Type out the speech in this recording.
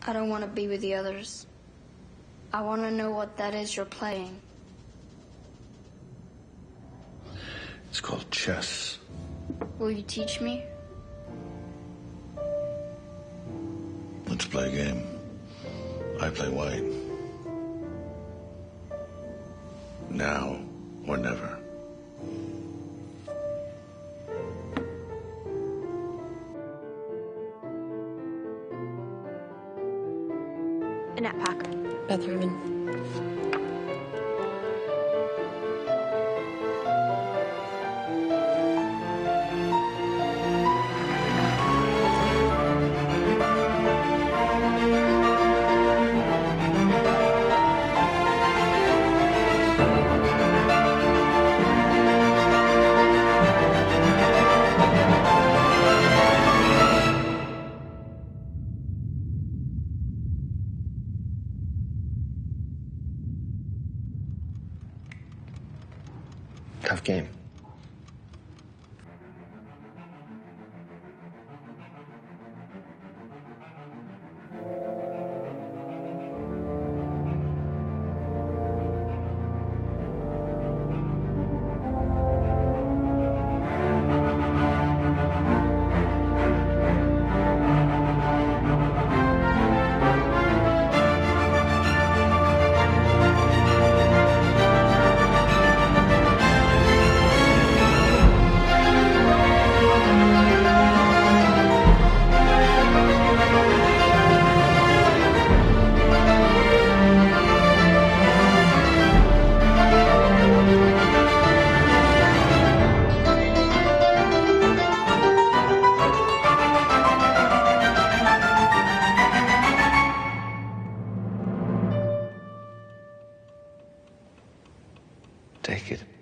I don't want to be with the others. I want to know what that is you're playing. It's called chess. Will you teach me? Let's play a game. I play white. Now or never. Annette Pack. Beth Herman. Tough game. Take it.